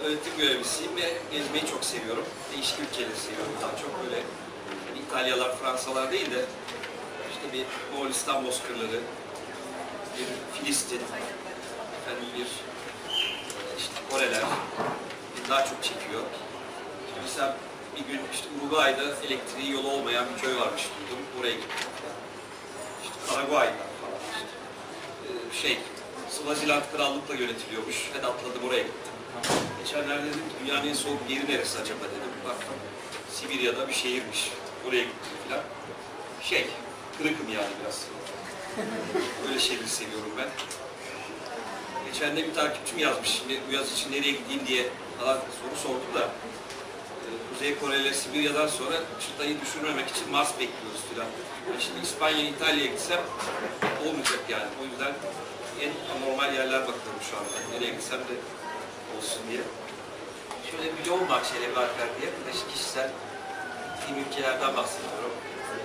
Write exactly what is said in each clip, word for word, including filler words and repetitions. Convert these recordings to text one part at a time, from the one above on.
öğretim görevlisiyim ve gezmeyi çok seviyorum. Değişik ülkeleri seviyorum daha çok. Böyle yani İtalyalar, Fransalar değil de işte bir Moğolistan bozkırları, bir Filistin, efendim bir işte Koreler beni daha çok çekiyor. İşte mesela bir gün işte Uruguay'da elektriği yolu olmayan bir köy varmış duydum. Oraya gittim. İşte Paraguay falan işte. Ee, şey, Swaziland krallıkla yönetiliyormuş. Hadi atladım oraya gittim. Geçenlerde dedim ki dünyanın en soğuk yeri neresi acaba dedim. Baktım Sibirya'da bir şehirmiş. Oraya gittim falan. Şey, kırıkım yani biraz. Öyle şeyleri seviyorum ben. Geçen de bir takipçim yazmış. Şimdi bu yaz için nereye gideyim diye falan soru sordu da e, Kuzey Kore ile Sibirya'dan sonra çıtayı düşürmemek için Mars bekliyoruz filan. Yani şimdi İspanya, İtalya'ya gitsem olmayacak yani. O yüzden en anormal yerler bakıyorum şu anda. Nereye gitsem de olsun diye. Şöyle bir yol var şeyle bıraklar diye. Beş kişisel gittiğim ülkelerden bahsediyorum.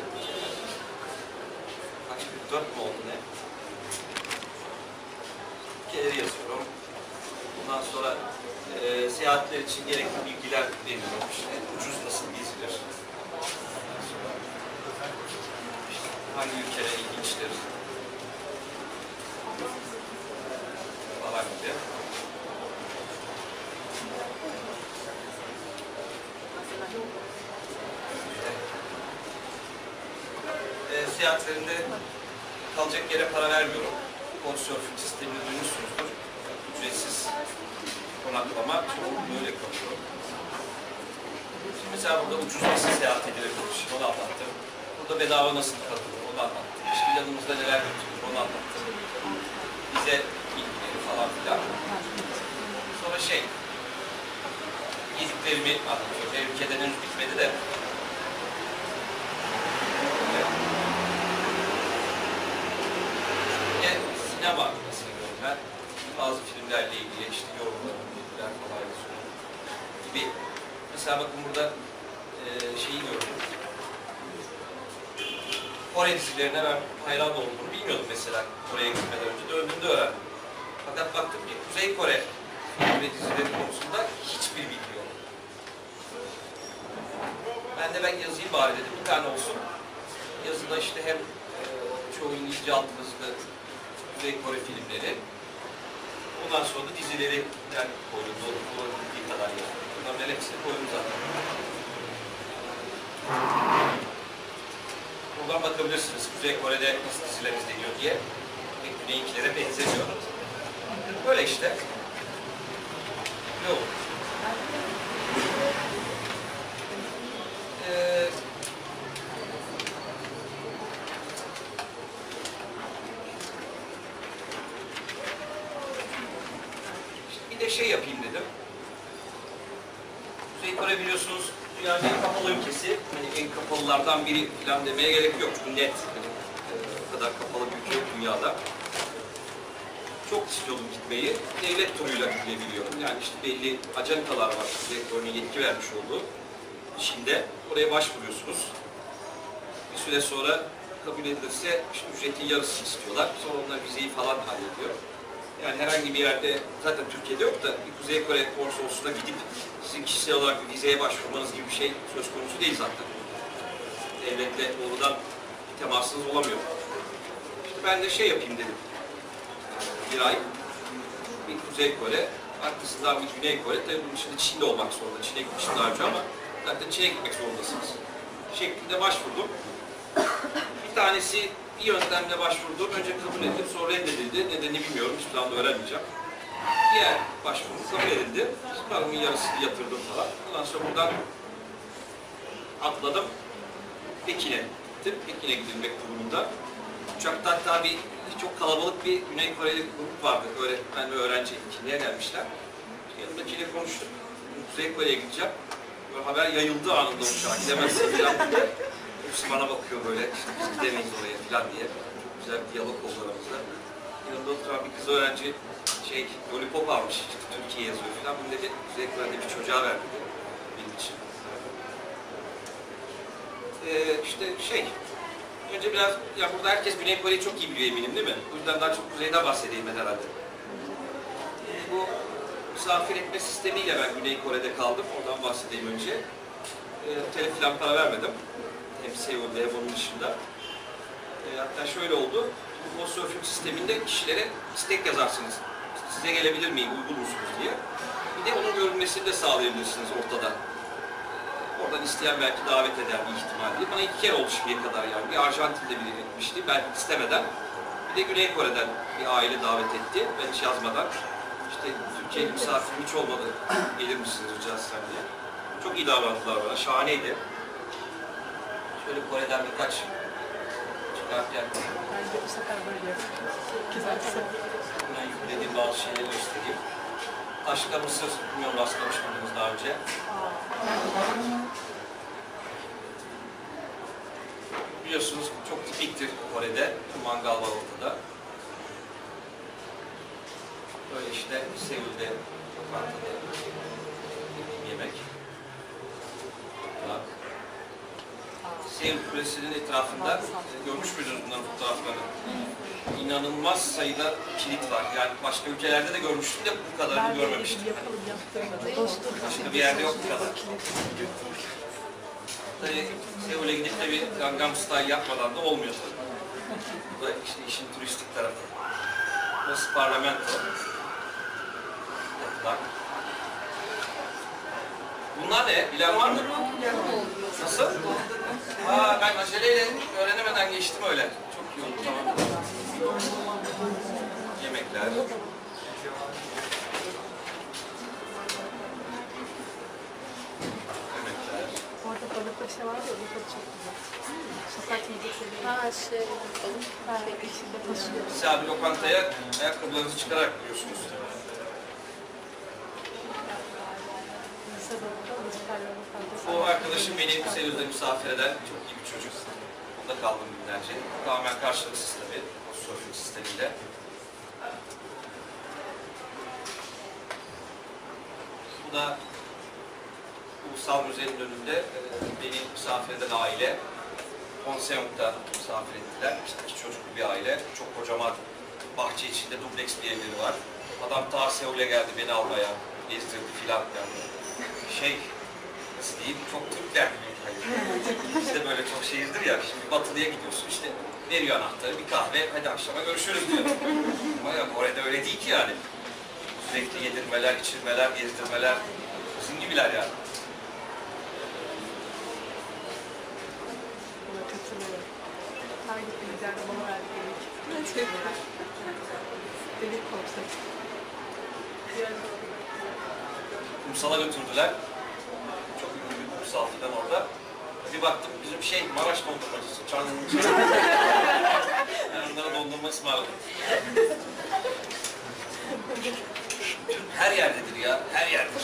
Kaç bir dört mü oldu ne? Ülkeleri yazıyorum. Ondan sonra e, seyahatler için gerekli bilgiler veriyorum. İşte ucuz nasıl gezilir? Sonra, işte hangi ülkeler ilginçtir? Falan gibi. E, seyahatlerinde kalacak yere para vermiyorum. Couchsurfing sistemini duymuşsunuzdur. Ücretsiz konaklama, çoğu böyle kalıyor. Şimdi mesela burada ucuz nasıl seyahat edilir, onu anlattım. Burada bedava nasıl kalınır, onu anlattım. İşte yanımızda neler götürülür, onu anlattım. Bize bilgileri falan filan. Sonra şey, yediklerimi anlatıyorum. Benim ülkeden henüz bitmedi de. Sinema seviyorum ben. Bazı filmlerle ilgili işte yorumlarım, bilgiler falan yazıyorum gibi. Mesela bakın burada e, şeyi gördüm. Kore dizilerine ben hayran olduğunu bilmiyordum mesela Kore'ye gitmeden önce. Döndüğümde öğrendim. Fakat baktım ki Kuzey Kore film ve dizileri konusunda hiçbir bilgi yok. Ben de ben yazayım bari dedim, bir tane olsun. Yazıda işte hem e, çoğu İngilizce altyazılı Kuzey Kore filmleri, ondan sonra da dizileri yani koydum, olabildiği kadar yazdım. Bunların hepsini koydum zaten. Buradan bakabilirsiniz, Kuzey Kore'de nasıl diziler izleniyor diye. Pek güneyinkilere benzemiyor. Böyle işte. Yok. Ee, Bir de şey yapayım dedim. Kuzey Kore biliyorsunuz dünyanın en kapalı ülkesi. Yani en kapalılardan biri falan demeye gerek yok. Çünkü net. Yani, e, o kadar kapalı bir ülke yok dünyada. Çok istiyordum gitmeyi. Devlet turuyla gidebiliyorum. Yani işte belli ajantalar var. Kuzey Kore'nin yetki vermiş olduğu. Çin'de. Oraya başvuruyorsunuz. Bir süre sonra kabul edilirse işte ücretin yarısını istiyorlar. Sonra onlar vizeyi falan hallediyor. Yani herhangi bir yerde, zaten Türkiye'de yok da bir Kuzey Kore konsolosluğuna gidip sizin kişisel olarak bir vizeye başvurmanız gibi bir şey söz konusu değil zaten. Devletle doğrudan bir temasınız olamıyor. İşte ben de şey yapayım dedim. Bir ay bir Kuzey Kore, arkasından bir Güney Kore, tabii bunun içinde Çin'de olmak zorunda. Çin'e gitmiştim daha önce ama zaten Çin'e gitmek zorundasınız. Şeklinde başvurdum. Bir tanesi bir yöntemle başvurdum. Önce kabul edildi, sonra reddedildi. Nedenini bilmiyorum, hiçbir zaman da öğrenmeyeceğim. Diğer başvuru kabul edildi. Paramın yarısını yatırdım falan. Ondan sonra buradan atladım. Pekin'e gittim. Pekin'e gidilmek durumunda. Uçakta hatta bir çok kalabalık bir Güney Koreli grup vardı. Öğretmen ve öğrenci etkinliğe gelmişler. Yanımdakiyle konuştuk. Kuzey Kore'ye gideceğim. Böyle haber yayıldı anında uçağa. Gidemezsin falan diye. Hepsi bana bakıyor böyle, işte biz gidemeyiz oraya falan diye. Çok güzel bir diyalog oldu aramızda. Yanımda oturan bir kız öğrenci şey, lollipop almış, işte Türkiye yazıyor falan. Bunu dedi, Kuzey Kore'de bir çocuğa verdi dedi, benim için. Ee, işte şey, önce biraz, ya burada herkes Güney Kore'yi çok iyi biliyor eminim değil mi? Bu yüzden daha çok Kuzey'den bahsedeyim ben herhalde. Ee, bu misafir etme sistemiyle ben Güney Kore'de kaldım. Oradan bahsedeyim önce. E, otele falan para vermedim. Hem Seul'de hem onun dışında. E, hatta şöyle oldu. Bu Couchsurfing sisteminde kişilere istek yazarsınız. Size gelebilir miyim, uygun musunuz diye. Bir de onun görünmesini de sağlayabilirsiniz ortada. Oradan isteyen belki davet eder bir ihtimal diye. Bana iki kere oldu şimdiye kadar yani. Bir Arjantin'de biri etmişti, belki istemeden. Bir de Güney Kore'den bir aile davet etti, ben hiç yazmadan. İşte Türkiye'li misafirim hiç olmadı, gelir misiniz rica etsem diye. Çok iyi davrandılar bana, şahaneydi. Şöyle Kore'den birkaç çıkarken Bence bu sefer böyle güzel. buna yüklediğim bazı şeyleri göstereyim. Taşka mısır, bilmiyorum rastlamış mıydınız daha önce? Biliyorsunuz çok tipiktir Kore'de, mangal var ortada. Böyle işte Seul'de, lokantada yediğim yemek. Bak. Seul Kulesi'nin etrafında e, görmüş müydünüz bunların fotoğraflarını? İnanılmaz sayıda kilit var. Yani başka ülkelerde de görmüştüm de bu kadarını görmemiştim. Başka bir yerde yok bu kadar. Tabii Seul'e gidip de bir Gangnam Style yapmadan da olmuyor tabii. Bu da işte işin turistik tarafı. Burası parlamento. Bak. Bunlar ne? Bilen var mı? Nasıl? Aa, ben aceleyle öğrenemeden geçtim öyle. Çok iyi oldu, tamam. Yemekler. Orada balık başı var ya, o çok güzel. Sokak yiyecekleri. Ha şey, balık. Ha, içinde taşıyor. Mesela bir lokantaya ayakkabılarınızı çıkararak giriyorsunuz. O arkadaşım beni Seul'de misafir eden çok iyi bir çocuk. Onda kaldım günlerce. Tamamen karşılıksız tabii, o surfing sistemiyle. Bu da Ulusal Müze'nin önünde e, beni misafir eden aile. Ponseong'da misafir ettiler. İşte iki çocuklu bir aile. Çok kocaman bahçe içinde dubleks bir evleri var. Adam ta Seul'e geldi beni almaya, gezdirdi filan yani. Şey, nasıl diyeyim, çok Türkler gibi. Hani, işte böyle çok şehirdir ya, şimdi Batılı'ya gidiyorsun işte, veriyor anahtarı, bir kahve, hadi akşama görüşürüz diyor. Ama ya Kore'de öyle değil ki yani. Sürekli yedirmeler, içirmeler, gezdirmeler, bizim gibiler yani. Buna katılıyorum. Her gittiğimiz yerde bana verdikleri için. Delik konsept. Kumsal'a götürdüler. Çok ünlü bir kumsal filan orada. Bir baktım bizim şey Maraş dondurmacısı, Çanlı'nın yani onlara dondurma ısmarladım. Her yerdedir ya, her yerdedir.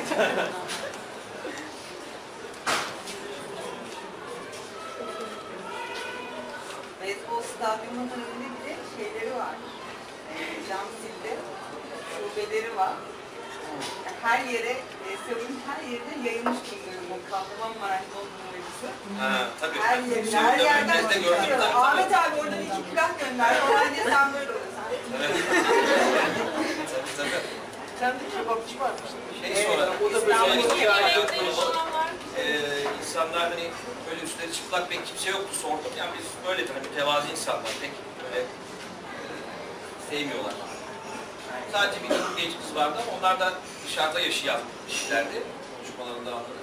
Beyzbol stadyumunun önünde bir de şeyleri var. E, cam zilli şubeleri var. Yani her yere, e, Seul'ün her yerine yayılmış bulunuyor bu Kahramanmaraş dondurmacısı. Ha, tabii. Her yerine, Seul'de her yerden merkezde gördüm çıkıyor. tabii. Ahmet abi oradan iki plak gönder. Oradan diye sen böyle oluyorsun. Evet. Tabii tabii. Sen de kebapçı varmış. Şey sonra, O da böyle sonra iki iki ay dört Renkleri kalabalık. falan var. Ee, insanlar hani böyle üstleri çıplak pek kimse yoktu, sordum. Yani biz böyle hani mütevazi insanlar pek böyle e, sevmiyorlar. Sadece bir iki genç kız vardı ama onlar da dışarıda yaşayan kişilerdi. Konuşmalarında anladım.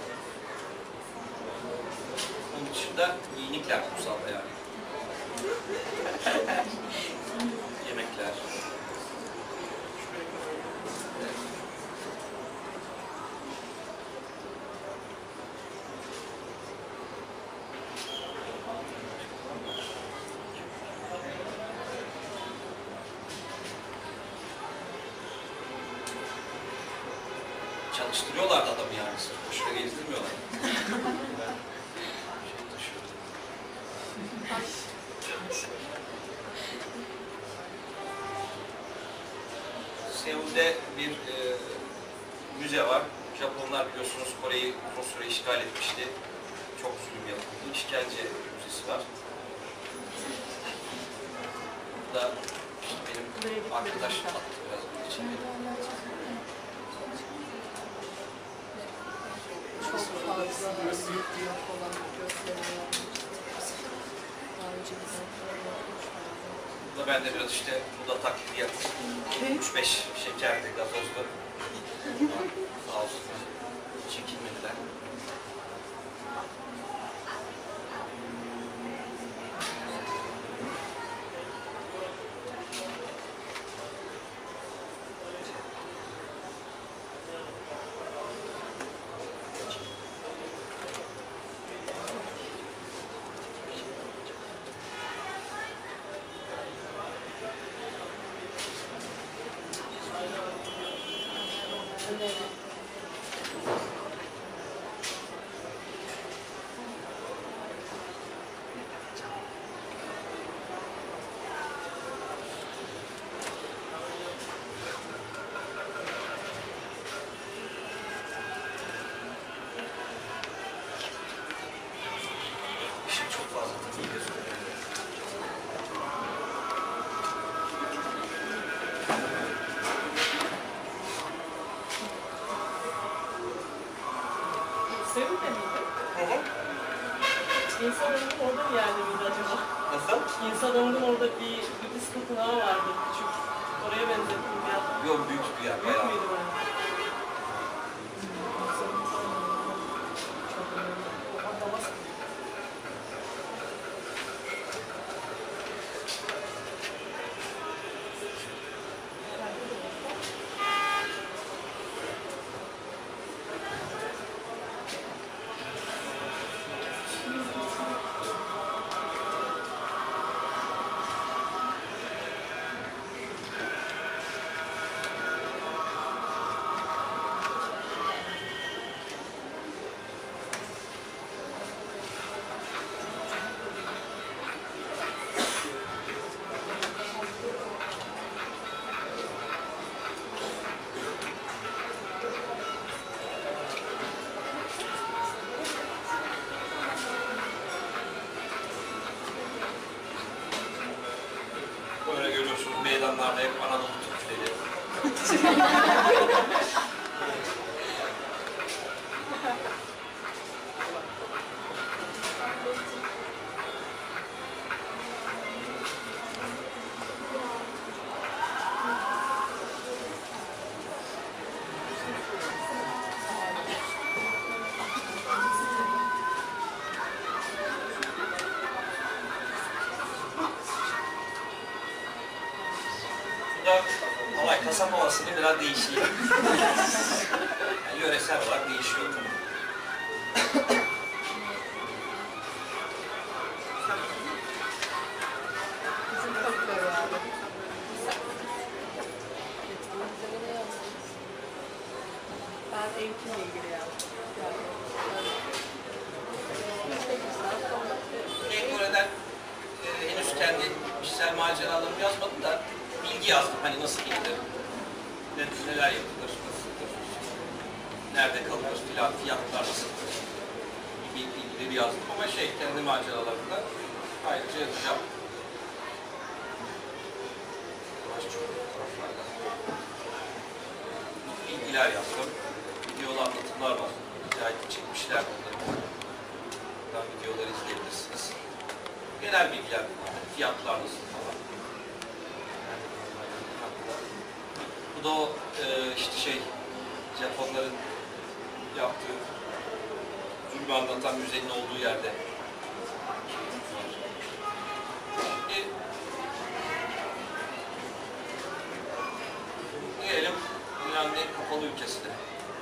Onun dışında giyinikler kumsalda yani. Yemekler. Çalıştırıyorlardı adamı yani, sırf boşuna gezdirmiyorlar. Seul'de bir e, müze var. Japonlar biliyorsunuz Kore'yi uzun süre işgal etmişti. Çok zulüm yapıldı. İşkence müzesi var. Bu da benim arkadaş attı biraz bunun için. fazla büyük bir yok olan gösteriyor. Daha önce bizim Burada ben de biraz işte bu da taklidiyat. üç beş şekerli, gazozlu. Sağ olsunlar. Çekinmediler. İşim çok fazla tabii ki. Sevin'de miydi? Hı hı. İnsan Ömrü'nün orada bir yerde miydi acaba? Nasıl? İnsan Ömrü'nün orada bir Budist tapınağı vardı küçük. Oraya benzettim bir yer. Yok, büyük bir yer. Büyük Bayağı. müydü ben? Böyle görüyorsunuz meydanlarda hep Anadolu Türkleri. Bu da Alay kasap havasının biraz değişiyor. Yani yöresel olarak değişiyor. Bizim kapıları vardı. Ben eğitimle ilgili yazdım. Güney Kore'den e, henüz kendi kişisel maceralarımı yazmadım da bilgi yazdım. Hani nasıl gidilir, ne, neler yapılır, nasıldır, nerede kalır filan, fiyatlar nasıldır gibi bilgileri yazdım. Ama şey, kendi maceralarımda ayrıca yazacağım. Başka taraflarda bilgiler yazdım. Videolu anlatımlar var. Hikayet çekmişler bunları. Buradan videoları izleyebilirsiniz. Genel bilgiler, fiyatlar nasıl falan. Bu da o e, işte şey, Japonların yaptığı zulmü anlatan müzenin olduğu yerde. Şimdi gelelim dünyanın en kapalı ülkesine.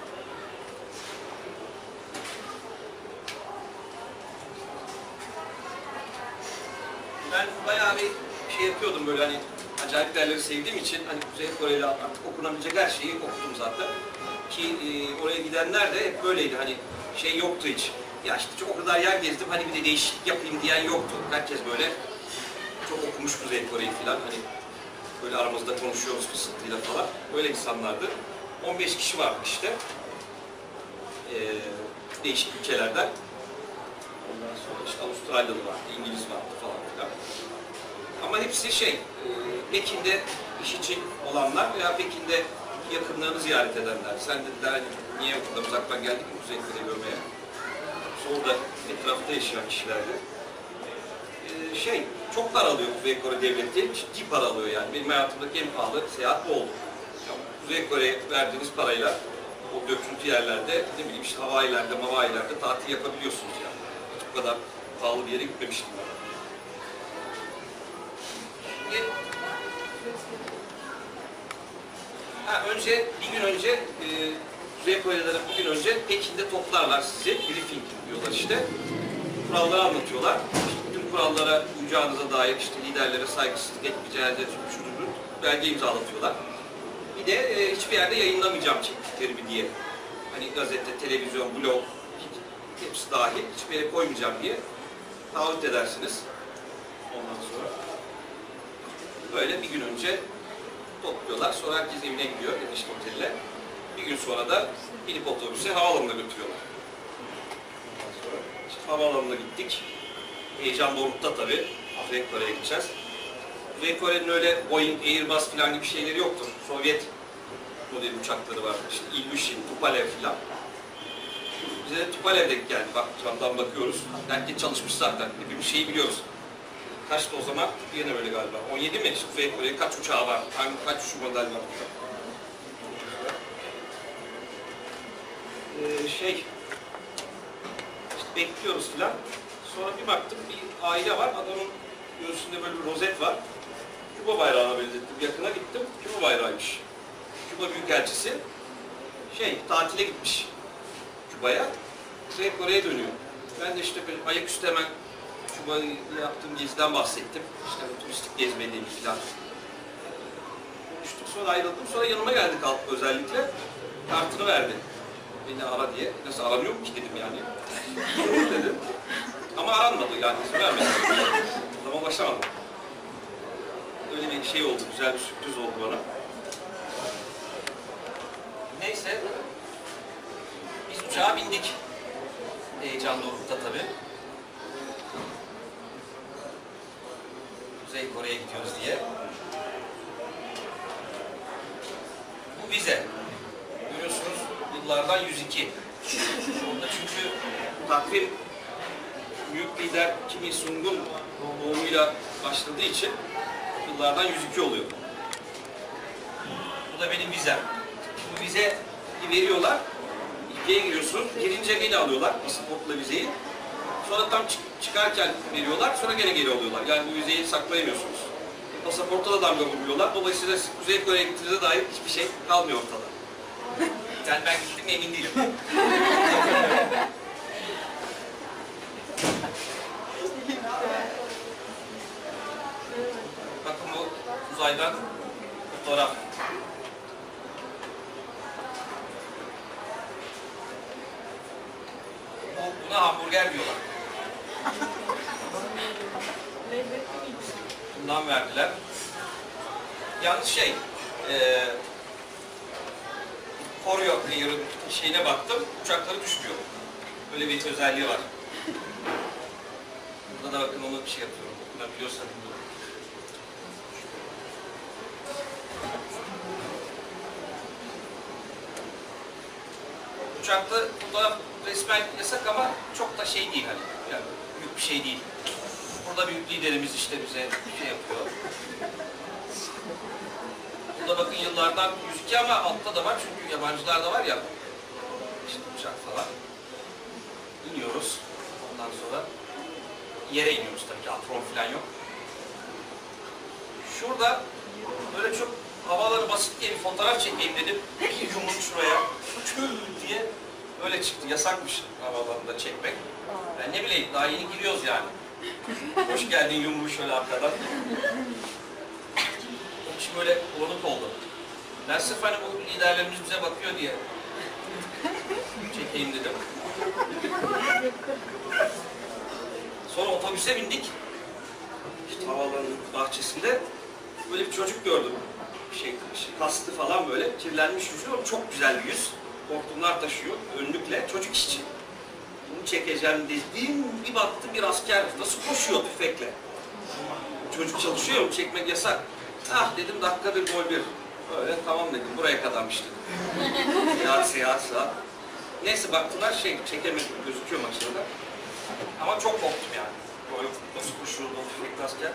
Ben bayağı bir şey yapıyordum böyle hani acayip yerleri sevdiğim için hani Kuzey Kore'yle artık okunabilecek her şeyi okudum zaten. Ki e, oraya gidenler de hep böyleydi hani şey yoktu hiç. Ya işte çok o kadar yer gezdim hani bir de değişiklik yapayım diyen yoktu. Herkes böyle çok okumuş Kuzey Kore'yi falan hani böyle aramızda konuşuyoruz kısıtlıyla falan. Böyle insanlardı. on beş kişi vardı işte. E, değişik ülkelerden. Ondan sonra işte Avustralyalı vardı, İngiliz vardı falan filan. Ama hepsi şey, e, Pekin'de iş için olanlar veya Pekin'de yakınlarını ziyaret edenler. Sen dediler hani niye o kadar uzaktan geldik mi Kuzey Kore'yi görmeye? orada etrafta yaşayan kişilerdi. Ee, şey, çok para alıyor Kuzey Kore devleti, ciddi para alıyor yani. Benim hayatımdaki en pahalı seyahat bu oldu. Yani Kuzey Kore'ye verdiğiniz parayla o döküntü yerlerde, ne bileyim işte havayilerde, mavayilerde tatil yapabiliyorsunuz yani. Hiç bu kadar pahalı bir yere gitmemiştim ben. Şimdi, ha, önce, bir gün önce, e, Kuzey Korelileri bir gün önce Pekin'de toplarlar sizi, briefing diyorlar işte. Kuralları anlatıyorlar. Tüm kurallara uyacağınıza dair işte liderlere saygısızlık etmeyeceğinize şudur, belge imzalatıyorlar. Bir de e, hiçbir yerde yayınlamayacağım çektiklerimi diye. Hani gazete, televizyon, blog, hepsi dahil hiçbir yere koymayacağım diye taahhüt edersiniz. Ondan sonra böyle bir gün önce topluyorlar. Sonra herkes evine gidiyor, işte otelle. Bir gün sonra da binip otobüse havaalanına götürüyorlar. Ondan sonra işte havaalanına gittik. Heyecan dorukta tabii. Kuzey Kore'ye gideceğiz. Kuzey Kore'nin öyle Boeing, Airbus falan gibi şeyleri yoktu. Sovyet model uçakları vardı. İşte Ilyushin, Tupolev falan. Bize de Tupolev'de geldi. Bak, camdan bakıyoruz. Herkes çalışmış zaten. Bir şeyi biliyoruz. Kaçtı o zaman? Yine öyle galiba. on yedi mi? İşte Kuzey Kore'ye kaç uçağı var? Hangi, kaç uçak model var? Ee, şey... İşte bekliyoruz filan. Sonra bir baktım, bir aile var. Adamın göğsünde böyle bir rozet var. Küba bayrağına benzettim. Yakına gittim. Küba bayrağıymış. Küba Büyükelçisi şey, tatile gitmiş Küba'ya. Kuzey Kore'ye dönüyor. Ben de işte böyle ayaküstü hemen Küba'yı yaptığım geziden bahsettim. İşte turistik gezmediğimi falan konuştuk. Sonra ayrıldım. Sonra yanıma geldi kalktı özellikle. Kartını verdi. Beni ara diye. Nasıl aranıyor mu ki dedim yani. Dedim. Ama aranmadı yani. İzin vermedi. O zaman başlamadım. Öyle bir şey oldu. Güzel bir sürpriz oldu bana. Neyse. Biz uçağa bindik. Heyecan dorukta tabii. Kuzey Kore'ye gidiyoruz diye. Bu vize. Görüyorsunuz yıllardan yüz iki. Orada çünkü takvim büyük lider Kim Il-sung'un doğumuyla başladığı için yıllardan yüz iki oluyor. Bu da benim vizem. Bu vizeyi veriyorlar. Ülkeye giriyorsunuz. Girince geri alıyorlar pasaportla vizeyi. Sonra tam çık çıkarken veriyorlar. Sonra gene geri alıyorlar. Yani bu vizeyi saklayamıyorsunuz. Pasaporta da damga vuruyorlar. Dolayısıyla siz Kuzey Kore'ye gittiğinize dair hiçbir şey kalmıyor ortada. Yani ben gittim emin değilim. Bakın bu uzaydan fotoğraf. Bu, buna hamburger diyorlar. Bundan verdiler. Yalnız şey, e, Koryo Player'ın şeyine baktım, uçakları düşmüyor. Böyle bir özelliği var. Burada da bakın onu bir şey yapıyorum. Okunabiliyorsa bilmiyorum. Uçakta fotoğraf resmen yasak ama çok da şey değil hani. Yani büyük bir şey değil. Burada büyük liderimiz işte bize şey yapıyor. Burada bakın yıllardan yüz iki ama altta da var çünkü yabancılar da var ya. İşte uçak falan. İniyoruz. Ondan sonra yere iniyoruz tabii ki. Apron falan yok. Şurada böyle çok havaları basit diye bir fotoğraf çekeyim dedim. Bir yumruk şuraya. Tüh diye öyle çıktı. Yasakmış havalarında çekmek. Ben ne bileyim daha yeni giriyoruz yani. Hoş geldin yumruğu şöyle arkadan. Hiç böyle bulanık oldu. Ben sırf hani bu liderlerimiz bize bakıyor diye çekeyim dedim. Sonra otobüse bindik. İşte havaalanının bahçesinde böyle bir çocuk gördüm. Şey, kastı falan böyle, kirlenmiş yüzü ama çok güzel bir yüz. Hortumlar taşıyor, önlükle, çocuk işçi. Bunu çekeceğim dediğim bir baktı bir asker nasıl koşuyor tüfekle. Çocuk çalışıyor mu? Çekmek yasak. Ah dedim dakika bir gol bir. Öyle tamam dedim buraya kadarmış dedim. Seyahat seyahat saat. Neyse baktılar şey çekemedim gözüküyor maçlarda. Ama çok korktum yani. Böyle nasıl koşuyordum sürekli asker.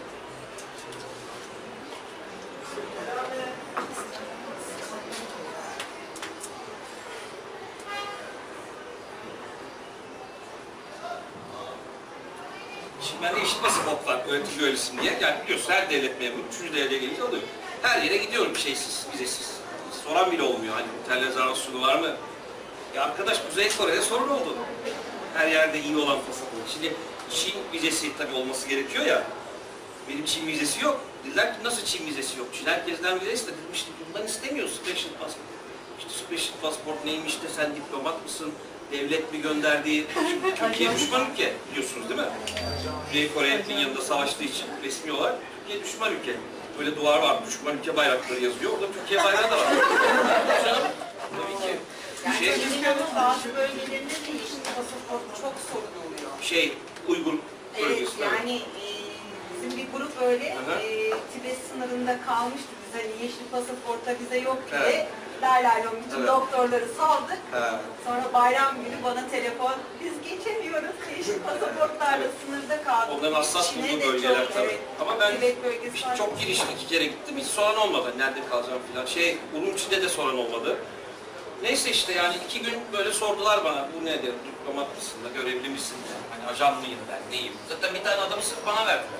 Şimdi bende eşit pasaport var, öğretim görevlisin diye. Yani biliyorsun her devlet memuru, üçüncü devreye gelince alıyor. Her yere gidiyorum şeysiz, vizesiz. Soran bile olmuyor. Hani otel rezervasyonu var mı? Ya arkadaş, Kuzey Kore'de sorun oldu. Her yerde iyi olan pasaport. Şimdi Çin vizesi tabii olması gerekiyor ya. Benim Çin vizesi yok. Dediler ki nasıl Çin vizesi yok? Çin herkesten vize istedi. İşte bundan istemiyor special passport. İşte special passport neymiş de sen diplomat mısın? Devlet mi gönderdiği? Şimdi Türkiye düşman ülke biliyorsunuz değil mi? Kuzey Kore'nin yanında savaştığı için resmi olarak Türkiye düşman ülke. Böyle duvar var, düşman ülke bayrakları yazıyor. Orada Türkiye bayrağı da var. Canım, tabii ki. Yani Şey, Türkiye'nin bazı bölgelerinde de işte pasaport çok sorun oluyor. şey, Uygur Evet, bölgesi. yani e, bizim bir grup böyle Aha. e, Tibet sınırında kalmıştı. Biz hani yeşil pasaporta vize yok diye Evet. Laylaylon bütün Evet. doktorları saldık. Ha. Sonra bayram günü bana telefon, biz geçemiyoruz, yeşil pasaportlarla sınırda kaldık. Onların hassas İçine bulduğu de bölgeler çok, tabii. evet, Ama ben Tibet bölgesi işte var. çok girişti, iki kere gittim, hiç soran olmadı. Nerede kalacağım falan. Şey, Urumçi'de de soran olmadı. Neyse işte yani iki gün böyle sordular bana, bu ne dedi, diplomat mısın da, görevli misin de, hani ajan mıyım ben, neyim? Zaten bir tane adamı sırf bana verdiler.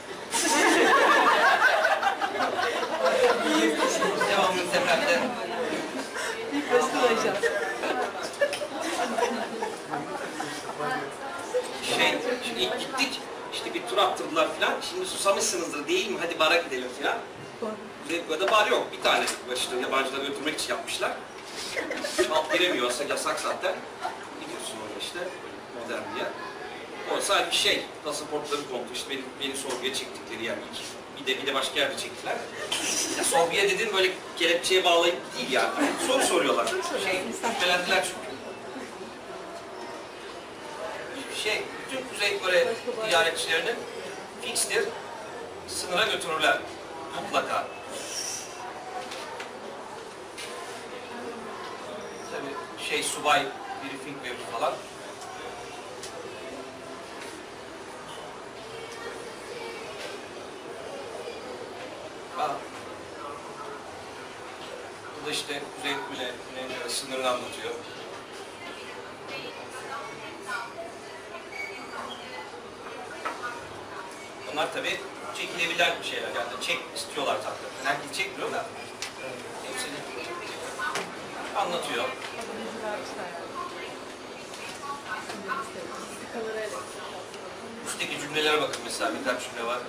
Devamlı tepemde. Nasıl ajan? Şey, şimdi ilk gittik, işte bir tur attırdılar falan, şimdi susamışsınızdır değil mi, hadi bara gidelim falan. Burada bar yok, bir tane işte yabancıları götürmek için yapmışlar. Halk giremiyor, aslında yasak zaten. Gidiyorsun orada işte, modern bir yer. O sadece şey, pasaportları kontrol, işte beni, beni sorguya çektikleri yer ilk. Bir de bir de başka yerde çektiler. Ya sorguya dediğin böyle kelepçeye bağlayıp değil yani. Soru soruyorlar. Şey, şüphelendiler çünkü. Şey, bütün Kuzey Kore ziyaretçilerinin fikstir, sınıra götürürler. Mutlaka. Tabii şey, subay briefing verir falan. Ha. Bu da işte Kuzey Kore sınırını anlatıyor. Bunlar tabii çekilebilen şeyler. Yani çek istiyorlar tabii. Herkes çekmiyor da. Hepsini anlatıyor. Üstteki cümlelere bakın mesela, birkaç cümle var.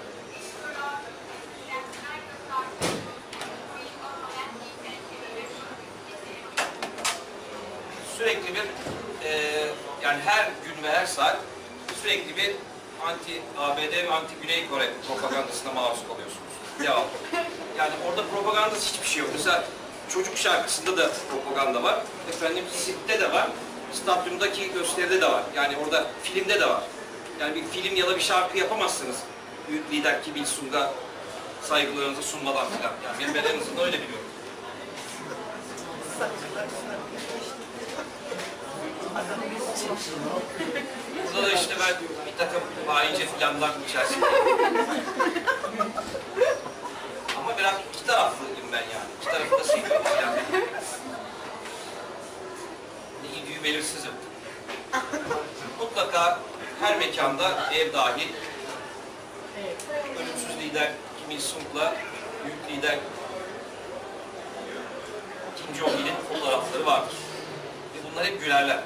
Sürekli bir, e, yani her gün ve her saat sürekli bir anti A B D ve anti Güney Kore propagandasına maruz kalıyorsunuz. Devam. Yani orada propagandası hiçbir şey yok. Mesela çocuk şarkısında da propaganda var. Efendim Sit'te de var. Stadyumdaki gösteride de var. Yani orada filmde de var. Yani bir film ya da bir şarkı yapamazsınız. Büyük lider Kim Il-sung'a saygılarınızı sunmadan filan. Yani ben en azından öyle biliyorum. Burada da işte ben bir takım haince filanlar içerisinde. Ama biraz iki taraflıyım ben yani. İki tarafı da seviyorum yani. İyi düğü belirsizim. Mutlaka her mekanda, ev dahil, ölümsüz lider Kim Il-sung'la büyük lider Kim Jong-il'in fotoğrafları vardır. Ve bunlar hep gülerler.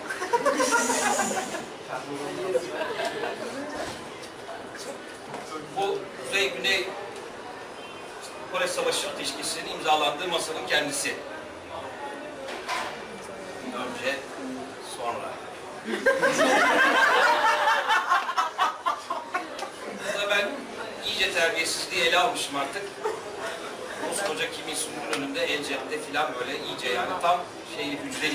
Bu Kuzey-Güney Kore Savaşı Ateşkesi'nin imzalandığı masanın kendisi. Önce, sonra. Burada ben iyice terbiyesizliği ele almışım artık. Koskoca Kim Il-sung'un önünde el cepte filan böyle iyice yani tam şey hücrelik.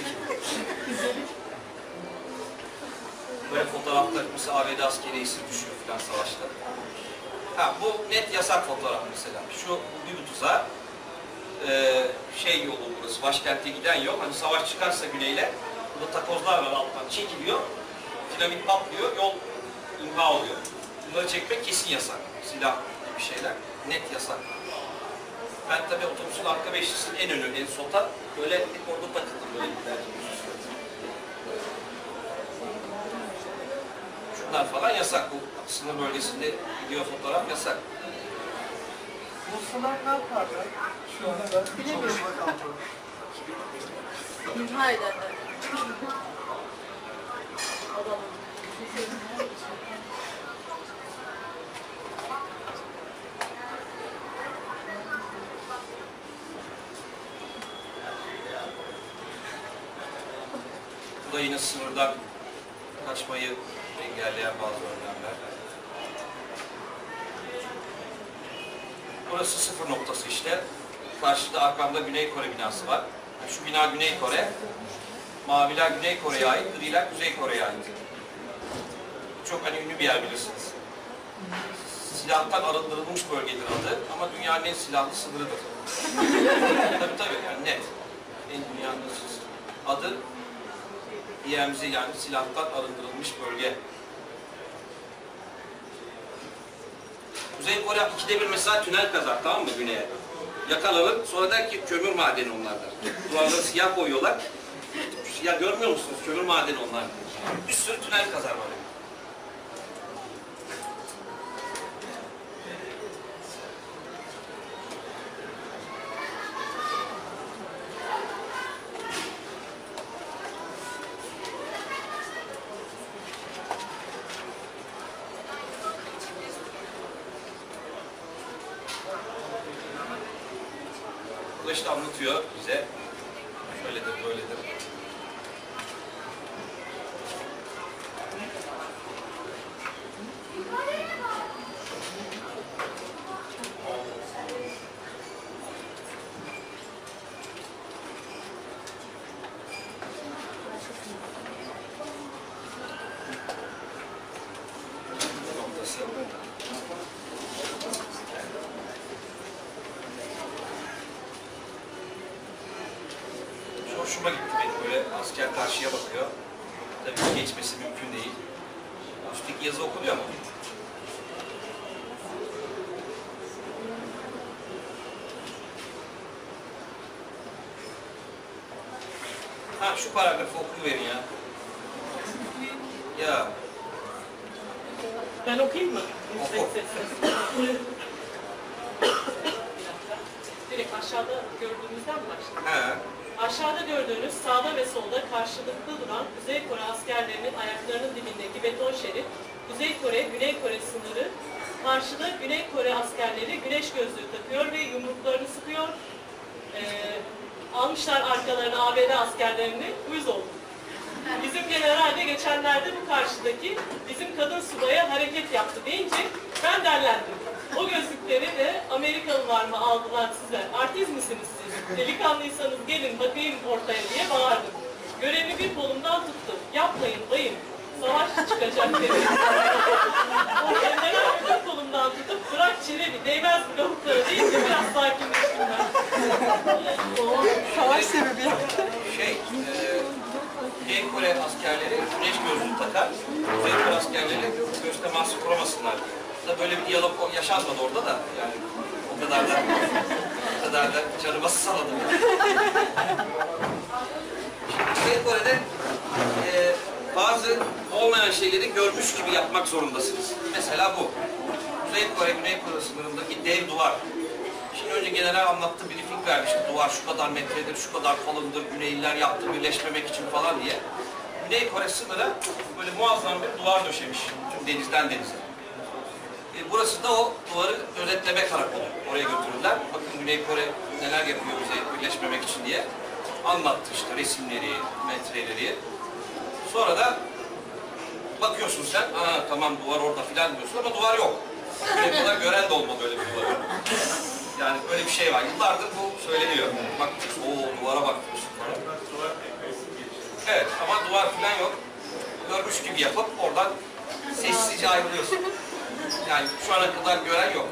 Böyle fotoğraflar, mesela A B D askeri esir düşüyor filan savaşta. Ha, bu net yasak fotoğraf mesela. Şu bir tuzağı, e, şey yolu burası, başkente giden yol. Hani savaş çıkarsa güneyle, burada takozlar var alttan çekiliyor. dinamit patlıyor, yol imha oluyor. Bunları çekmek kesin yasak. Silah gibi şeyler. Net yasak. Ben tabii otobüsün arka beşlisinin en önü, en solda böyle hep orada takıldım böyle giderken. Şunlar falan yasak. Bu sınır bölgesinde video fotoğraf yasak. Ruslar ne yaparlar? Şu ana kadar Bilemiyorum. çalışma kaldı. İmha ederler. Adamın. Bu da yine sınırdan kaçmayı engelleyen bazı önlemler. Burası sıfır noktası işte. Karşıda arkamda Güney Kore binası var. Şu bina Güney Kore. Maviler Güney Kore'ye ait, griler Kuzey Kore'ye ait. Çok hani ünlü bir yer bilirsiniz. Silahtan arındırılmış bölgedir adı ama dünyanın en silahlı sınırıdır. Tabii tabii yani net. En dünyanın adı D M Z yani silahtan arındırılmış bölge. Kuzey Kore ikide bir mesela tünel kazar, tamam mı, güneye? Yakalanır, sonra der ki kömür madeni onlardır. Duvarları siyah koyuyorlar. Ya görmüyor musunuz? Kömür madeni onlar. Bir sürü tünel kazar var. Bu da işte anlatıyor bize. Şöyledir, böyledir. Noktası. Hoşuma gitti benim, böyle asker karşıya bakıyor. Tabii geçmesi mümkün değil. Üstteki yazı okunuyor mu? Ha, şu paragrafı okuverin ya. Ya. Ben okuyayım mı? Yüksek Oku. sesle. Direkt aşağıda gördüğümüzden mi başlayalım? He. Aşağıda gördüğünüz sağda ve solda karşılıklı duran Kuzey Kore askerlerinin ayaklarının dibindeki beton şerit, Kuzey Kore, Güney Kore sınırı, karşıda Güney Kore askerleri güneş gözlüğü takıyor ve yumruklarını sıkıyor. Ee, almışlar arkalarına A B D askerlerini, uyuz oldu. Bizim general de geçenlerde bu karşıdaki bizim kadın subaya hareket yaptı deyince ben derlendim. O gözlükleri de Amerikalılar mı aldılar size? Artist misiniz siz? Delikanlıysanız gelin bakayım ortaya diye bağırdım. Görevi bir kolumdan tuttu. Yapmayın bayım. Savaş çıkacak dedi. O general bir kolumdan tutup bırak çilebi değmez bu lavuklara deyince biraz sakinleştim ben. Savaş sebebi yaptı. Şey, e, Güney Kore askerleri güneş gözlüğü takar, Kuzey Kore askerleri göz teması kuramasınlar. Da böyle bir diyalog yaşanmadı orada da, yani o kadar da o kadar da canıma saladım. Kuzey Kore'de e, bazı olmayan şeyleri görmüş gibi yapmak zorundasınız. Mesela bu. Kuzey Kore, Güney Kore sınırındaki dev duvar. Şimdi önce general anlattı, briefing vermişti. Duvar şu kadar metredir, şu kadar kalındır, Güneyliler yaptı birleşmemek için falan diye. Güney Kore sınırı böyle muazzam bir duvar döşemiş. Tüm denizden denize. E, burası da o duvarı gözetleme karakolu. Oraya götürürler. Bakın Güney Kore neler yapıyor bize birleşmemek için diye. Anlattı işte resimleri, metreleri. Sonra da bakıyorsun sen, aa tamam duvar orada filan diyorsun ama duvar yok. Güney Kore gören de olmadı öyle bir duvar. Yani böyle bir şey var. Yıllardır bu söyleniyor. Bak, o duvara bak diyorsun. Evet ama duvar falan yok. Görmüş gibi yapıp oradan sessizce ayrılıyorsun. Yani şu ana kadar gören yok.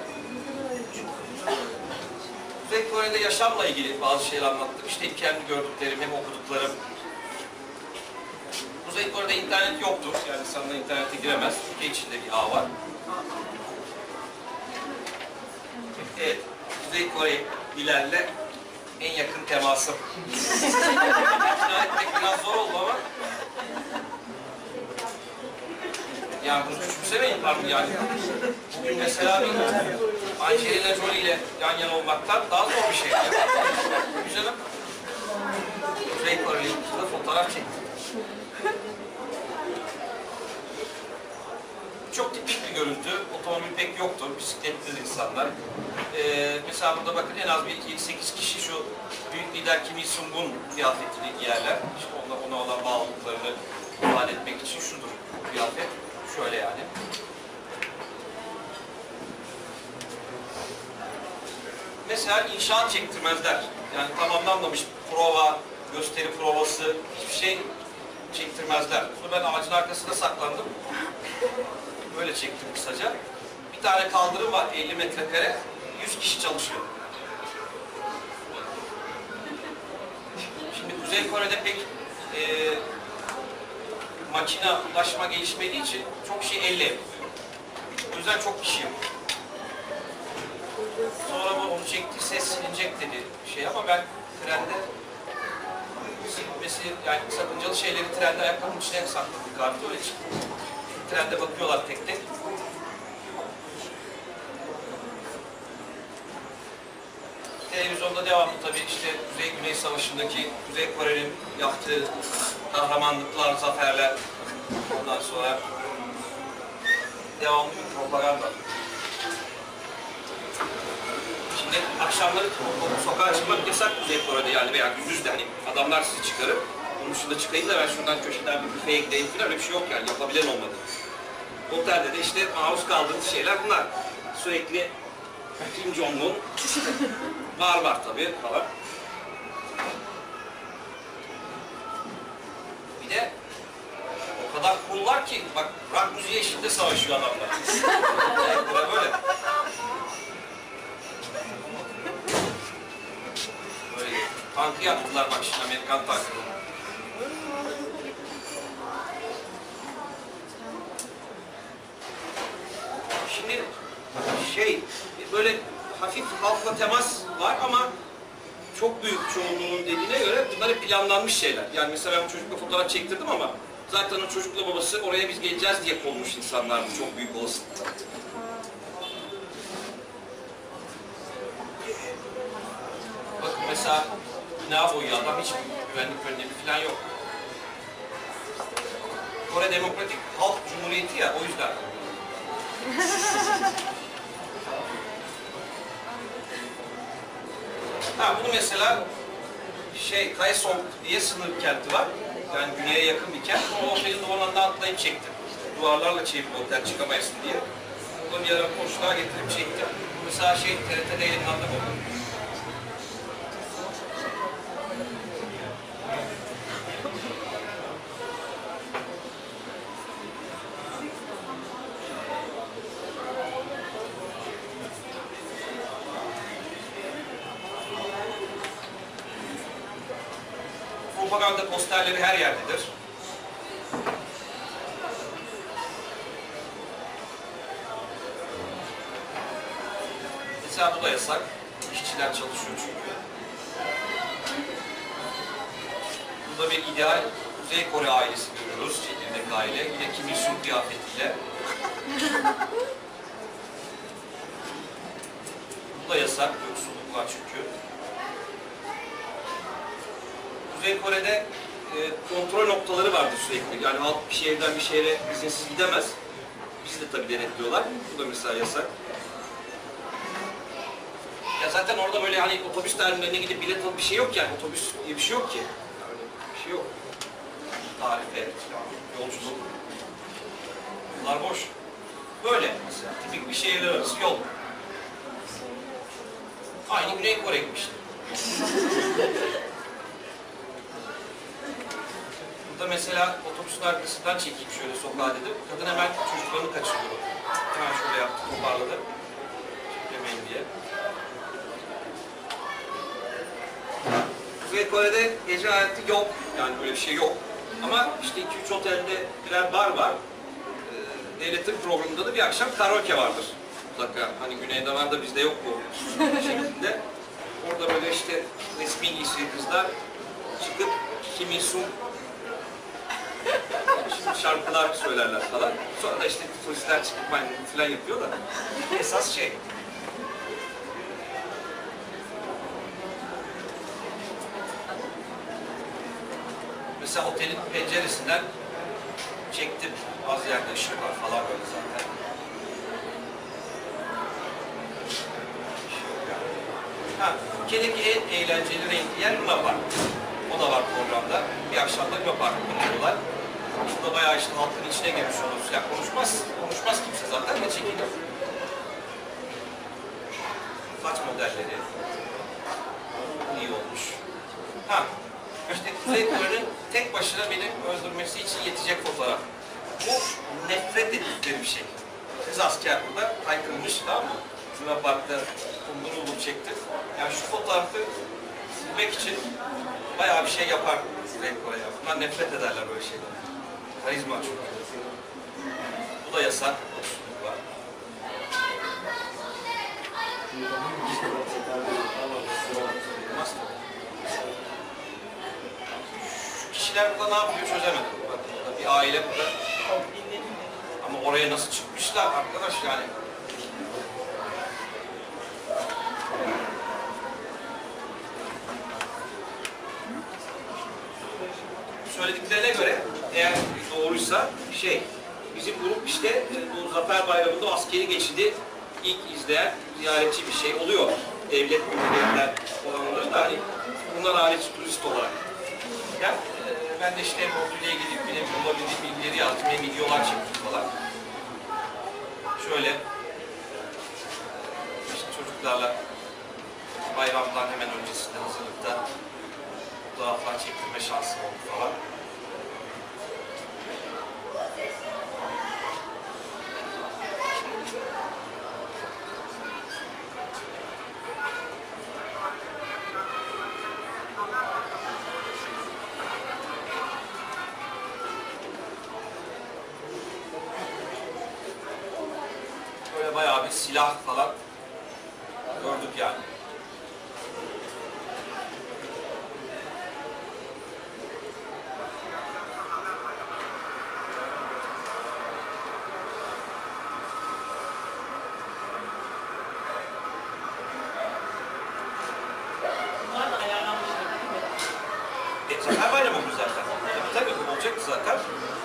Kuzey Kore'de yaşamla ilgili bazı şeyler anlattım. İşte hem kendi gördüklerim hem okuduklarım. Kuzey Kore'de Kore'de internet yoktur. Yani insanlar internete giremez. Ülke içinde bir ağ var. Evet, Kuzey Korelilerle en yakın temasım. İkna etmek biraz zor oldu ama. Yani bunu küçümsemeyin pardon yani. Bugün mesela bir Angelina Jolie ile yan yana olmaktan daha zor bir şey. Yani. Güzelim. Kuzey Koreli kızla fotoğraf çektim. Çok tipik bir görüntü. Otomobil pek yoktur. Bisikletli insanlar. Ee, mesela burada bakın en az bir yedi sekiz kişi şu büyük lider Kim Il-sung'un kıyafetini giyerler. İşte ona, ona olan bağlılıklarını ifade etmek için şudur kıyafet. Şöyle yani. Mesela inşaat çektirmezler. Yani tamamlanmamış prova, gösteri provası, hiçbir şey çektirmezler. Sonra ben ağacın arkasına saklandım. Böyle çektim kısaca. Bir tane kaldırım var elli metrekare, yüz kişi çalışıyor. Şimdi Kuzey Kore'de pek e, makine ulaşma gelişmediği için çok şey elle yapıyor. O yüzden çok kişi yapıyor. Sonra bu onu çekti, ses silinecek dedi şey ama ben trende silinmesi, yani sakıncalı şeyleri trende ayakkabının içine sakladım, kartı öyle çıktı. Trende bakıyorlar tek tek. Televizyonda devamlı tabii işte Kuzey-Güney Savaşı'ndaki Kuzey Kore'nin yaptığı kahramanlıklar, zaferler, ondan sonra devamlı bir propaganda. Şimdi akşamları sokağa çıkmak yasak Kuzey Kore'de yani veya gündüz de hani adamlar sizi çıkarıp onun dışında çıkayım da ben şundan köşeden bir büfeye gideyim falan öyle bir şey yok yani yapabilen olmadı. Otelde de işte maruz kaldığınız şeyler bunlar. Sürekli Kim Jong-un var var tabii falan. Bir de o kadar cool'lar ki bak rock müziği eşliğinde savaşıyor adamlar. Yani böyle. Böyle tankı yaptılar bak şimdi Amerikan tankı. Şimdi şey böyle hafif halkla temas var ama çok büyük çoğunluğun dediğine göre bunlar planlanmış şeyler. Yani mesela ben çocukla fotoğraf çektirdim ama zaten o çocukla babası oraya biz geleceğiz diye konmuş insanlardı çok büyük olasılıkla. Bakın mesela bina boyu adam hiç güvenlik önlemi falan yok. Kore Demokratik Halk Cumhuriyeti ya o yüzden. Ha bunu mesela şey Kaesong diye sınır kenti var. Yani güneye yakın bir kent. O otelin duvarlarından atlayıp çektim. Duvarlarla çevirdim otel çıkamayasın diye. Burada bir ara koçluğa getirip çektim. Mesela şey T R T'de yayınlandı bu. Propaganda posterleri her yerdedir. Mesela bu da yasak. İşçiler çalışıyor çünkü. Burada bir ideal Kuzey Kore ailesi görüyoruz. Çekirdek aile. Yine Kim Il-sung kıyafetiyle. Bu da yasak. Yoksulluk var çünkü. Kuzey Kore'de e, kontrol noktaları vardır sürekli. Yani halk bir şehirden bir şehre izinsiz gidemez. Bizi de tabii denetliyorlar. Bu da mesela yasak. Ya zaten orada böyle hani otobüs terminaline gidip bilet alıp bir şey yok yani. Otobüs diye bir şey yok ki. Yani bir şey yok. Tarife, yolculuk. Bunlar boş. Böyle mesela. Tipik bir şehirler arası yol. Aynı Güney Kore gibi işte. Burada mesela otobüsün arkasından çekeyim şöyle sokağa dedim. Kadın hemen çocuklarını kaçırıyor. Hemen şöyle yaptı, toparladı. Çekemeyin diye. Kuzey Kore'de gece hayatı yok. Yani böyle bir şey yok. Ama işte iki üç otelde birer bar var. Ee, devletin programında da bir akşam karaoke vardır. Mutlaka. Hani Güney'de var da bizde yok bu şekilde. Orada böyle işte resmi giysili kızlar çıkıp Kim Il-sung şarkılar söylerler falan. Sonra da işte turistler çıkıp aynı falan yapıyor da esas şey. Mesela otelin penceresinden çektim. Az yerde ışık var falan böyle zaten. Ha, Türkiye'deki en eğlenceli renkli yer Luna Park. O da var programda. Bir akşam da Luna Park'ı kuruyorlar. Burada bayağı işte halkın içine girmiş oluruz. Ya konuşmaz, konuşmaz kimse zaten ne çekilir. Saç modelleri iyi olmuş. Ha, işte Kuzey Kore'nin tek başına beni öldürmesi için yetecek fotoğraf. Bu nefret ettikleri bir şey. Kız asker burada haykırmış, tamam mı? Luna Park'ta kumları bulup çekti. Yani şu fotoğrafı silmek için bayağı bir şey yapar Kuzey Kore'ye. Bunlar nefret ederler böyle şeyden. Karizma çok. Bu da yasak. Var. Şu kişiler burada ne yapıyor çözemedim. Bak, burada bir aile burada. Ama oraya nasıl çıkmışlar arkadaş yani. Söylediklerine göre eğer doğruysa şey, bizim grup işte bu Zafer Bayramı'nda askeri geçidi ilk izleyen ziyaretçi bir şey oluyor. Devlet müdürlerinden olanları da hani bunlar hariç turist olarak. Yani, e, ben de işte orduyla ilgili benim bulabildiğim bilgileri yazdım, hem videolar çektim falan. Şöyle işte çocuklarla bayramdan hemen öncesinde hazırlıkta fotoğraflar çektirme şansım oldu falan. Böyle bayağı bir silah falan gördük yani. Bunlar da ayarlanmışlar değil mi? E, Zafer Bayramı bu zaten. Tabii tabii olacaktı zaten.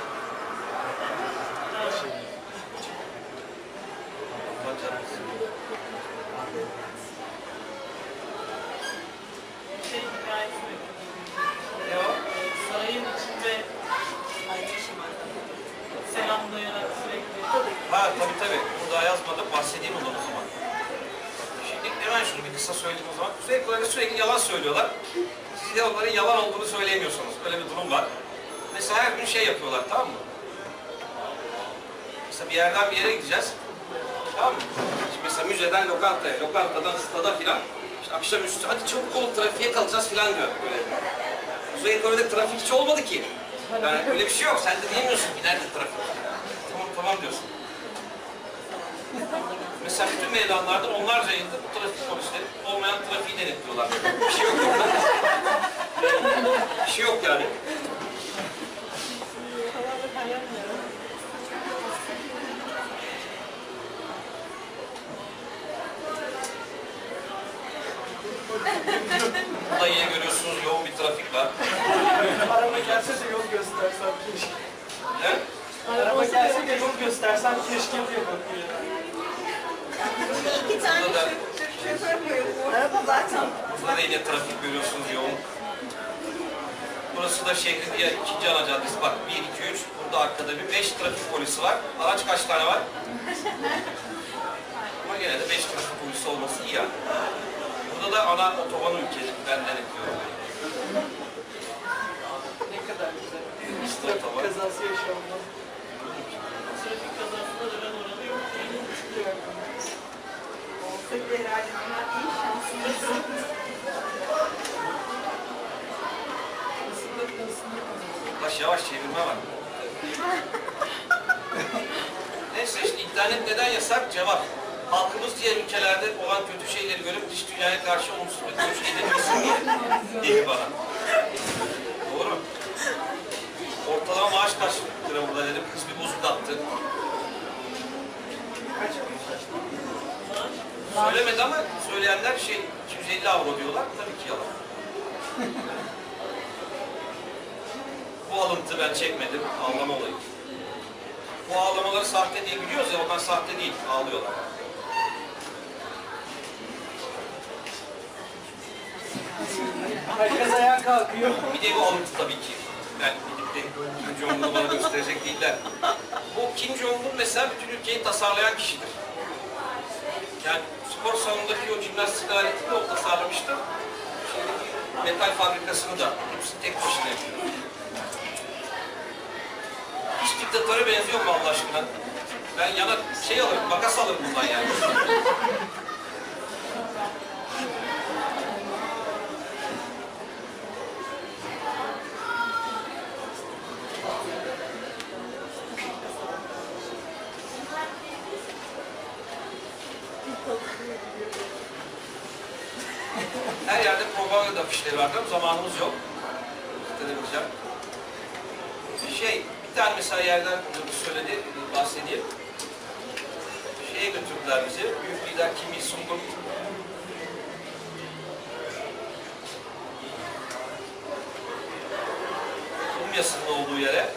Şey hikayesi mi? Ne o? Sarayın içinde selamlayarak sürekli. Ha tabii tabii. Burada yazmadım. Bahsedeyim ondan o zaman. Şimdi hemen şunu bir kısa söyleyeyim o zaman. Kuzey Kore'de sürekli yalan söylüyorlar. Siz de onların yalan olduğunu söyleyemiyorsunuz. Öyle bir durum var. Mesela her gün şey yapıyorlar, tamam mı? Mesela bir yerden bir yere gideceğiz. Tamam mı? Şimdi mesela müzeden lokantaya, lokantadan stada filan. İşte akşamüstü hadi çabuk ol trafiğe kalacağız filan diyor. Böyle. Kuzey Kore'de trafik hiç olmadı ki. Yani öyle bir şey yok. Sen de diyemiyorsun ki nerede trafik. Tamam tamam diyorsun. Mesela bütün meydanlarda onlarca yıldır bu trafik polisleri olmayan trafiği denetliyorlar. Bir şey yok orada. Bir şey yok yani. Burada yine görüyorsunuz yoğun bir trafik var. Araba gelse de yol göstersem keşke. Ne? Araba gelse de yol göstersem keşke diye bakıyor. İki tane Burada da, şoför koyuyoruz. Araba zaten. burada da yine trafik görüyorsunuz yoğun. Burası da şehrin diğer ikinci ana caddesi. Bak bir, iki, üç. Burada arkada bir beş trafik polisi var. Araç kaç tane var? Ama gene de beş trafik polisi olması iyi yani. Burada da ana otoban ülkesi. Ben denetliyorum. Ne kadar güzel. Hiç trafik kazası yaşanmaz. Trafik kazasında da ben oranı yok. Olsaydı herhalde bunlar iyi şansımız. Burada Yavaş yavaş çevirme var. Neyse işte internet neden yasak? Cevap. Halkımız diğer ülkelerde olan kötü şeyleri görüp dış dünyaya karşı olumsuz bir görüş edinmesin diye dedi bana. Doğru mu? Ortalama maaş kaç lira burada dedim. Kız bir bozuk attı. Söylemedi ama söyleyenler şey iki yüz elli avro diyorlar. Tabii ki yalan. Bu alıntı ben çekmedim. Ağlama olayı. Bu ağlamaları sahte diye biliyoruz ya, onlar sahte değil. Ağlıyorlar. Herkes ayağa kalkıyor. Bir de bu alıntı tabii ki. Yani gidip de Kim Jong-un'u bana gösterecek değiller. Bu Kim Jong-un mesela bütün ülkeyi tasarlayan kişidir. Yani spor salonundaki o jimnastik aletini o tasarlamıştır. Şimdiki metal fabrikasını da hepsi tek başına yapıyor. Hiç diktatöre benziyor mu Allah aşkına? Ben yana şey alırım, makas alırım bundan yani. Her yerde propaganda afişleri var. Zamanımız yok. Televizyon. Şey, bir tane mesela yerden söyledi, bahsedeyim. Şeye götürdüler bizi. Büyük lider Kim Il-sung'un mumyasının olduğu yere.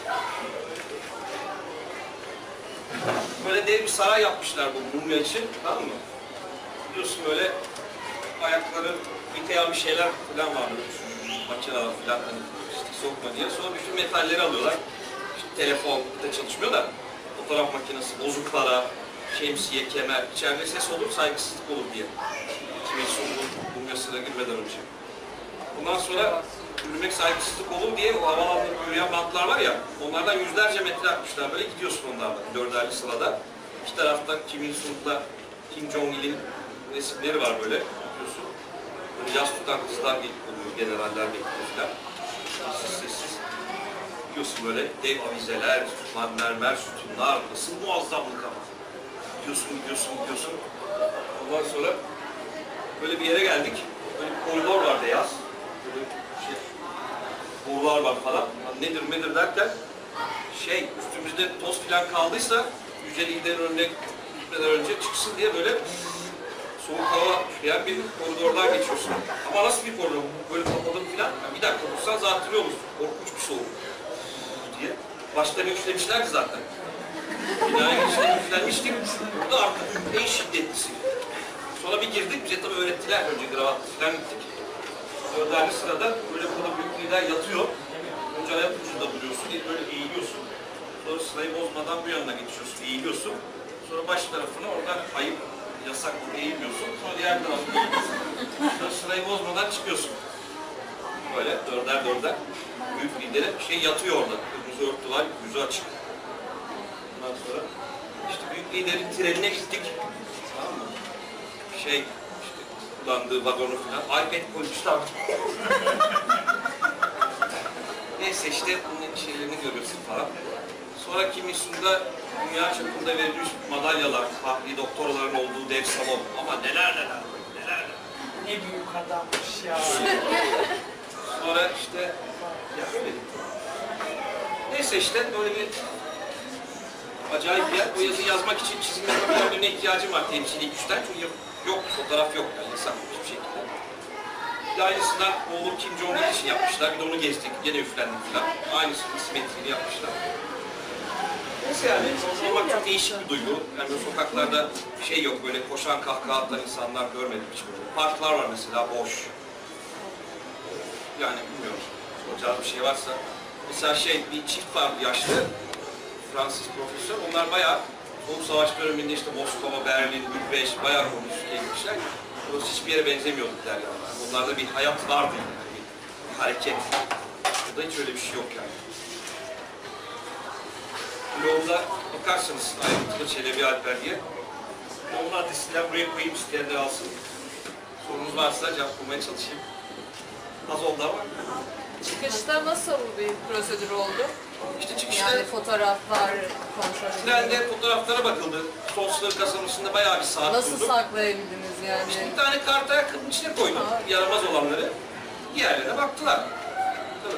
Böyle dev bir saray yapmışlar bu mumya için. Tamam mı? Biliyorsun böyle ayakları yıkayan bir şeyler falan var. Makineler falan hani işte sokma diye. Sonra bütün metalleri alıyorlar. İşte telefon da çalışmıyor da fotoğraf makinesi, bozuk para, şemsiye, kemer. İçeride ses olur, saygısızlık olur diye. Kim Il-sung'un mumyasına girmeden önce. Ondan sonra yürümek saygısızlık olur diye o havalarda yürüyen bantlar var ya, onlardan yüzlerce metre atmışlar. Böyle gidiyorsun onlardan dörderli sırada. İki tarafta Kim Il-sung'la Kim Jong-il'in resimleri var böyle. Gidiyorsun. Böyle yas tutan kızlar oluyor, generaller bekliyor falan. Sessiz sessiz. Gidiyorsun böyle dev avizeler, mermer sütunlar, nasıl muazzamlık ama. Gidiyorsun, gidiyorsun, gidiyorsun. Ondan sonra böyle bir yere geldik. Böyle bir koridor var beyaz. Böyle şey, borular var falan. Nedir nedir derken şey, üstümüzde toz falan kaldıysa yüce liderin önüne gitmeden önce çıksın diye böyle soğuk hava üfleyen bir koridordan geçiyorsun. Ama nasıl bir koridor? Böyle kapalı falan. Yani bir dakika dursan zatürre olur. Korkunç bir soğuk diye. Başta bir üflemişlerdi zaten. Binaya geçten üflenmiştik. Burada artık en şiddetlisi. Sonra bir girdik, bize tabii öğrettiler. Önce gravatlı falan gittik. Dörderli sırada böyle burada büyük lider yatıyor. Önce ayak ucunda duruyorsun, böyle eğiliyorsun. Sonra sırayı bozmadan bu yanına geçiyorsun, eğiliyorsun. Sonra baş tarafına oradan ayıp, yasak eğilmiyorsun. Sonra diğer tarafına eğiliyorsun. Sonra sırayı bozmadan çıkıyorsun. Böyle dörder dörder. Büyük lideri şey yatıyor orada. Kırmızı örtü var, yüzü açık. Ondan sonra işte büyük liderin trenine gittik. Tamam mı? Şey, işte kullandığı vagonu falan, iPad koymuşlar. Neyse işte bunun şeylerini görüyorsun falan. Sonra Kim Il-sung'da dünya çapında verilmiş madalyalar, fahri doktorların olduğu dev salon. Ama neler neler, neler neler. Ne büyük adammış ya. Sonra işte, ya öyle. Neyse işte böyle bir acayip bir yer. O yazıyı yazmak için çizim yapabilen birine ihtiyacım var temsili güçten. Çünkü yok, fotoğraf yok yani insan hiçbir şekilde. Bir de aynısından oğlum Kim Jong-un için yapmışlar. Bir de onu gezdik, gene üflendik falan. Aynısını simetriğini yapmışlar. Neyse yani, olmak çok değişik bir duygu. Yani böyle sokaklarda şey yok, böyle koşan kahkaha atan insanlar görmedim hiç böyle. Parklar var mesela, boş. Yani bilmiyorum, soracağız bir şey varsa. Mesela şey, bir çift var yaşlı, Fransız profesör. Onlar bayağı Soğuk Savaş döneminde işte Moskova, Berlin, Bükreş bayağı konuşmuşlar. Burası hiçbir yere benzemiyorduklar yani. Onlarda bir hayat vardı yani, bir hareket. Burada hiç öyle bir şey yok yani. Blogda bakarsınız ayrıntılı Çelebi Alper diye. Onun adresinden buraya koyayım, isteyenler alsın. Sorunuz varsa cevaplamaya çalışayım. Az oldu ama. Çıkışta nasıl bir prosedür oldu? İşte çıkışta Yani fotoğraflar kontrol edildi. trende fotoğraflara bakıldı. Sol sınır kasamasında bayağı bir saat Nasıl durduk. saklayabildiniz yani? İşte bir tane kart ayakkabının içine koydum. Yaramaz olanları. Diğerlerine baktılar. Tabii.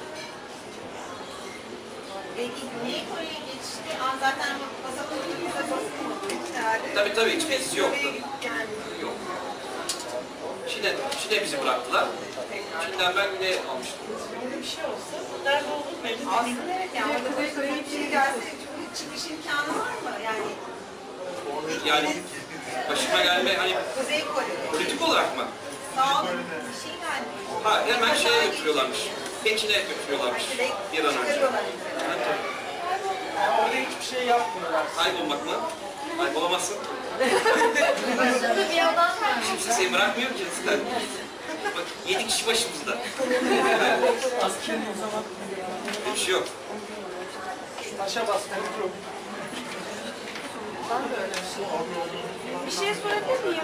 Peki Güney Kore'ye geçişte Aa, zaten pasaportun bize basılmadığı için herhalde. Tabii tabii hiçbir iz yoktu. Yani Yok. Çin'e, Çin'e bizi bıraktılar. Çin'den ben Güney'e almıştım. Böyle bir şey olsa nerede olduğunu belli değil. aslında evet yani orada başka bir şey gelse çünkü çıkış imkanı var mı? Yani Yani başıma gelme hani Kuzey Kore, politik olarak mı? sağ bir şey yani. Ha hemen şeye götürüyorlarmış. Pekin'e götürüyorlarmış. Bir an önce. Çıkarıyorlar. Ha, tabii. Orada hiçbir şey yapmıyorlar. Kaybolmak mı? Kaybolamazsın. Bir adam var. Kimse seni bırakmıyor ki zaten. Bak yedi kişi başımızda. Askerin o zaman Bir şey yok. şu taşa basmayı yok. Bir şey sorabilir miyim?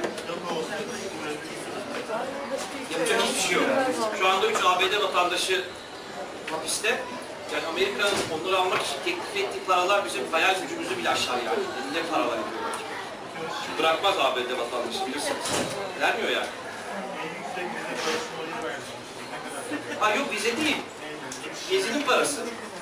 Yapacak hiçbir şey yok. Şu anda üç A B D vatandaşı hapiste. Yani Amerika'nın onları almak için teklif ettiği paralar bizim hayal gücümüzü bile aşağı yani. Ne paralar yapıyorlar. Bırakmaz A B D vatandaşı bilirsiniz. Vermiyor yani. Ha yok vize değil. Gezinin parası.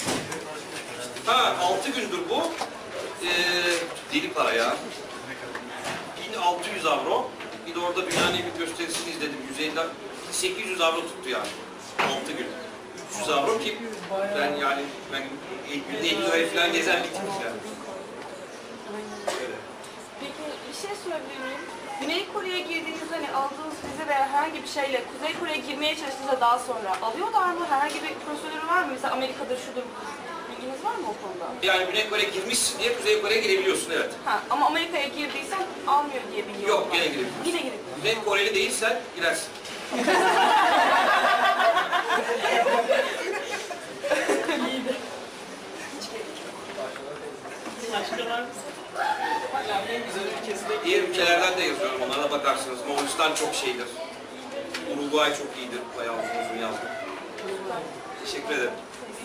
Ha altı gündür bu. Ee, deli para ya. bin altı yüz avro. Bir de orada dünyanın bir gösterisini izledim. yüz elli, sekiz yüz avro tuttu yani. altı gün. üç yüz avro ki ben yani ben günde elli liraya falan gezen bir tipim yani. Öyle. Peki bir şey sorabilir miyim? Güney Kore'ye girdiğinizde hani aldığınız vize veya herhangi bir şeyle Kuzey Kore'ye girmeye çalıştığınızda daha sonra alıyorlar mı? Herhangi bir prosedürü var mı? Mesela Amerika'da şudur budur. Bilginiz var mı o konuda? Yani Güney Kore'ye girmişsin diye Kuzey Kore'ye girebiliyorsun evet. Ha, ama Amerika'ya girdiysen almıyor diye biliyorum. Yok ben. gene girebiliyorsun. Yine girebiliyorsun. Güney Koreli değilsen girersin. Başka var mı? En güzel ülkesi de Diğer ülkelerden de yazıyorum. Onlara da bakarsınız. Moğolistan çok şeydir. Uruguay çok iyidir. Bayağı uzun uzun yazdım. Teşekkür ederim.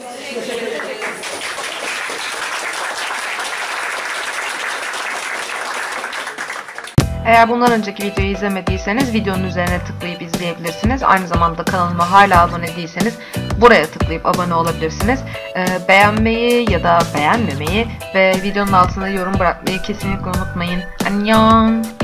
Eğer bundan önceki videoyu izlemediyseniz videonun üzerine tıklayıp izleyebilirsiniz. Aynı zamanda kanalıma hala abone değilseniz buraya tıklayıp abone olabilirsiniz. Ee, beğenmeyi ya da beğenmemeyi ve videonun altına yorum bırakmayı kesinlikle unutmayın. Annyeong!